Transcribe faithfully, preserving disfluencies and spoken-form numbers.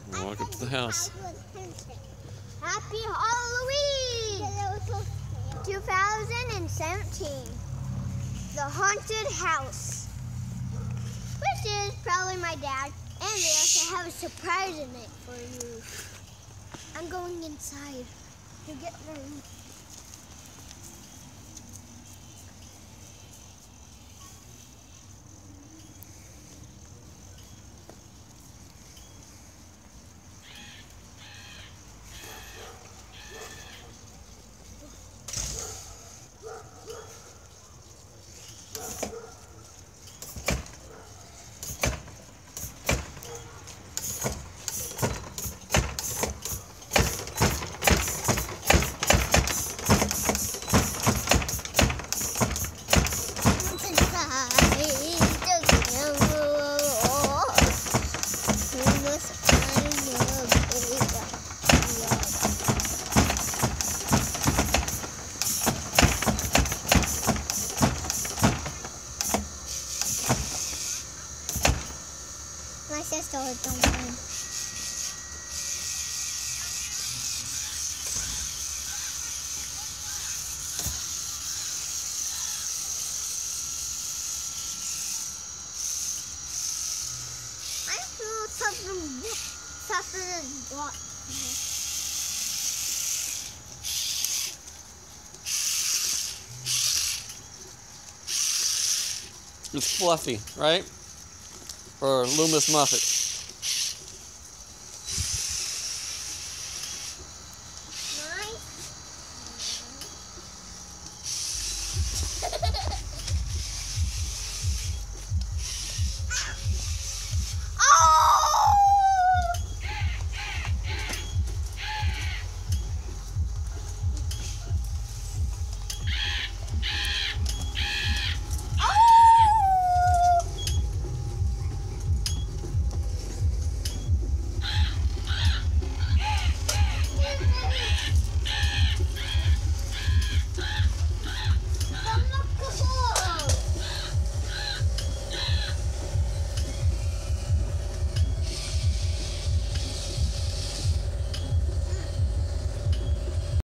Walk up to the house. Happy Halloween! twenty seventeen. The haunted house. Which is probably my dad. And they also have a surprise in it for you. I'm going inside to get ready. My sister don't mind. I feel something, something is blocked. It's Fluffy, right? Or Loomis Muffet.